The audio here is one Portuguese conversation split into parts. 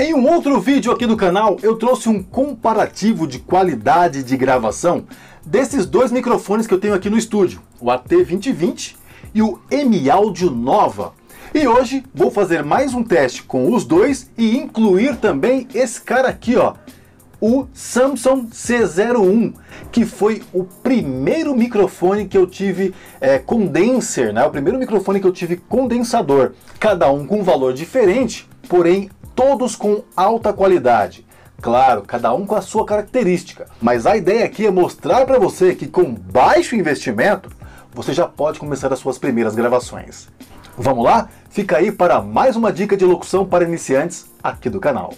Em um outro vídeo aqui do canal, eu trouxe um comparativo de qualidade de gravação desses dois microfones que eu tenho aqui no estúdio, o AT2020 e o M-Audio Nova. E hoje vou fazer mais um teste com os dois e incluir também esse cara aqui, ó, o Samson C01, que foi o primeiro microfone que eu tive condenser, né? O primeiro microfone que eu tive condensador. Cada um com um valor diferente, porém todos com alta qualidade. Claro, cada um com a sua característica. Mas a ideia aqui é mostrar para você que com baixo investimento, você já pode começar as suas primeiras gravações. Vamos lá? Fica aí para mais uma dica de locução para iniciantes aqui do canal.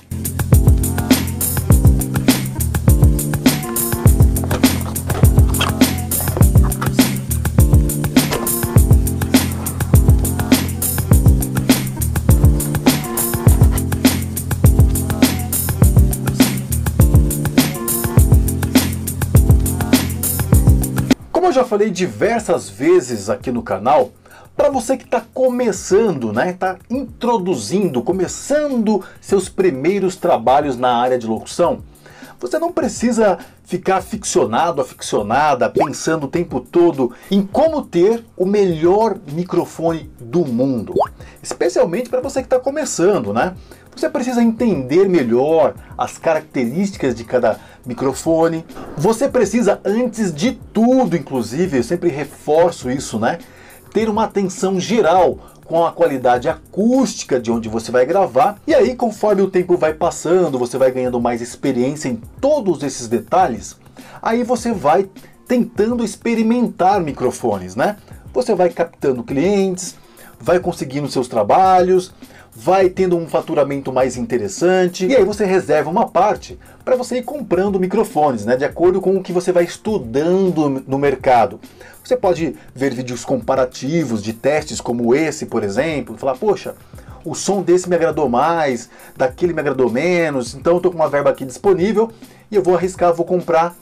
Como eu já falei diversas vezes aqui no canal, para você que está começando, né, está introduzindo, começando seus primeiros trabalhos na área de locução, você não precisa ficar aficionado, aficionada, pensando o tempo todo em como ter o melhor microfone do mundo. Especialmente para você que está começando, né? Você precisa entender melhor as características de cada microfone. Você precisa, antes de tudo, inclusive, eu sempre reforço isso, né? Ter uma atenção geral com a qualidade acústica de onde você vai gravar. E aí, conforme o tempo vai passando, você vai ganhando mais experiência em todos esses detalhes, aí você vai tentando experimentar microfones, né? Você vai captando clientes, vai conseguindo seus trabalhos, vai tendo um faturamento mais interessante, e aí você reserva uma parte para você ir comprando microfones, né, de acordo com o que você vai estudando no mercado. Você pode ver vídeos comparativos de testes como esse, por exemplo, falar, poxa, o som desse me agradou mais, daquele me agradou menos, então eu estou com uma verba aqui disponível e eu vou arriscar, vou comprar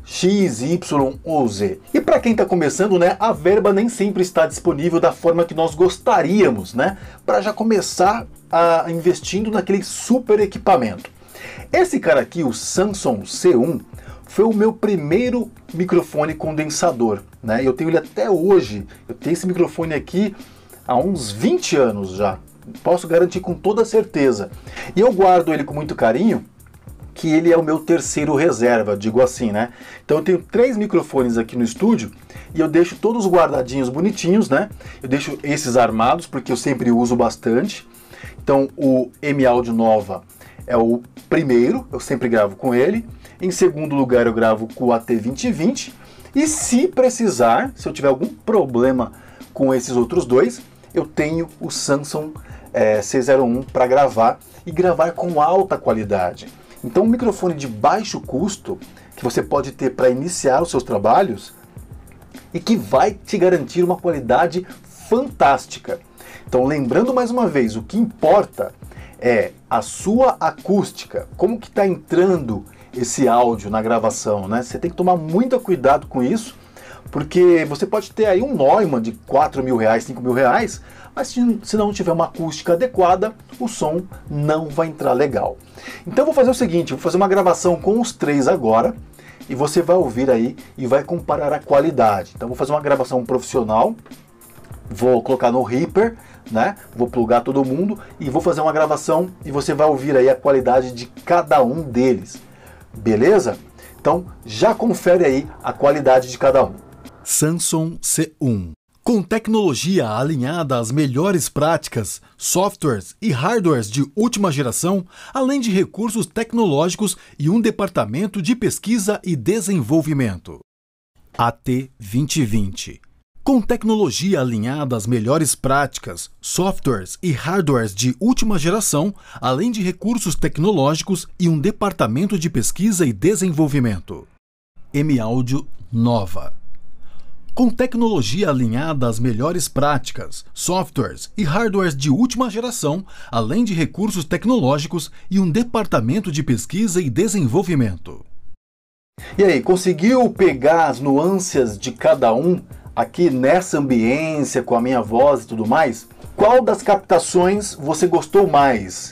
X, Y ou Z. E para quem está começando, né, a verba nem sempre está disponível da forma que nós gostaríamos, né, para já começar investindo naquele super equipamento. Esse cara aqui, o Samson C1, foi o meu primeiro microfone condensador, né? Eu tenho ele até hoje. Eu tenho esse microfone aqui há uns 20 anos já. Posso garantir com toda certeza. E eu guardo ele com muito carinho, que ele é o meu terceiro reserva, digo assim, né? Então eu tenho 3 microfones aqui no estúdio e eu deixo todos guardadinhos bonitinhos, né? Eu deixo esses armados porque eu sempre uso bastante. Então o M-Audio Nova é o primeiro, eu sempre gravo com ele. Em segundo lugar eu gravo com o AT2020 e se precisar, se eu tiver algum problema com esses outros dois, eu tenho o Samson C01 para gravar e gravar com alta qualidade. Então um microfone de baixo custo que você pode ter para iniciar os seus trabalhos e que vai te garantir uma qualidade fantástica. Então lembrando mais uma vez, o que importa é a sua acústica, como que está entrando esse áudio na gravação, né? Você tem que tomar muito cuidado com isso, porque você pode ter aí um Neumann de 4 mil reais, 5 mil reais, mas se não tiver uma acústica adequada, o som não vai entrar legal. Então eu vou fazer o seguinte, vou fazer uma gravação com os 3 agora, e você vai ouvir aí e vai comparar a qualidade. Então vou fazer uma gravação profissional, vou colocar no Reaper, né? Vou plugar todo mundo e vou fazer uma gravação e você vai ouvir aí a qualidade de cada um deles. Beleza? Então já confere aí a qualidade de cada um. Samson C1. Com tecnologia alinhada às melhores práticas, softwares e hardwares de última geração, além de recursos tecnológicos e um departamento de pesquisa e desenvolvimento. AT2020. Com tecnologia alinhada às melhores práticas, softwares e hardwares de última geração, além de recursos tecnológicos e um departamento de pesquisa e desenvolvimento. M-Audio Nova. Com tecnologia alinhada às melhores práticas, softwares e hardwares de última geração, além de recursos tecnológicos e um departamento de pesquisa e desenvolvimento. E aí, conseguiu pegar as nuances de cada um aqui nessa ambiência, com a minha voz e tudo mais? Qual das captações você gostou mais?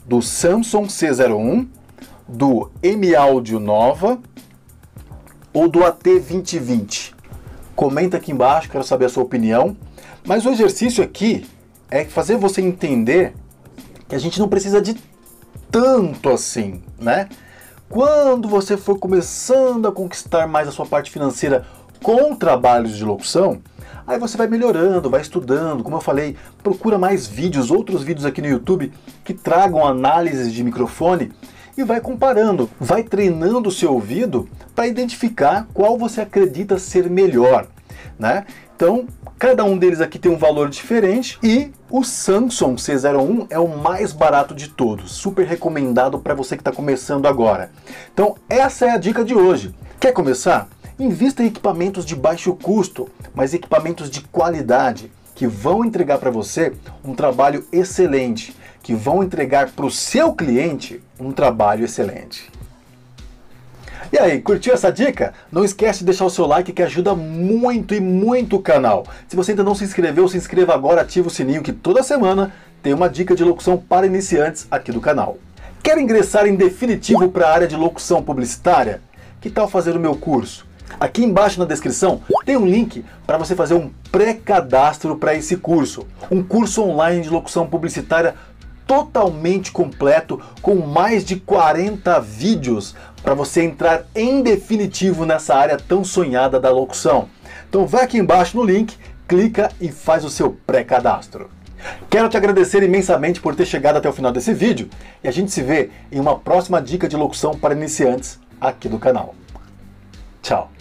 do Samsung C01, do M-Audio Nova ou do AT2020? Comenta aqui embaixo, quero saber a sua opinião. Mas o exercício aqui é fazer você entender que a gente não precisa de tanto assim, né? Quando você for começando a conquistar mais a sua parte financeira com trabalhos de locução, aí você vai melhorando, vai estudando. Como eu falei, procura mais vídeos, outros vídeos aqui no YouTube que tragam análises de microfone e vai comparando, vai treinando o seu ouvido para identificar qual você acredita ser melhor, né? Então, cada um deles aqui tem um valor diferente e o Samsung C01 é o mais barato de todos, super recomendado para você que está começando agora. Então, essa é a dica de hoje. Quer começar? Invista em equipamentos de baixo custo, mas equipamentos de qualidade, que vão entregar para você um trabalho excelente, que vão entregar para o seu cliente um trabalho excelente. E aí, curtiu essa dica? Não esquece de deixar o seu like que ajuda muito e muito o canal. Se você ainda não se inscreveu, se inscreva agora, ativa o sininho que toda semana tem uma dica de locução para iniciantes aqui do canal. Quer ingressar em definitivo para a área de locução publicitária? Que tal fazer o meu curso? Aqui embaixo na descrição tem um link para você fazer um pré-cadastro para esse curso. Um curso online de locução publicitária totalmente completo, com mais de 40 vídeos para você entrar em definitivo nessa área tão sonhada da locução. Então vai aqui embaixo no link, clica e faz o seu pré-cadastro. Quero te agradecer imensamente por ter chegado até o final desse vídeo e a gente se vê em uma próxima dica de locução para iniciantes aqui do canal. Tchau!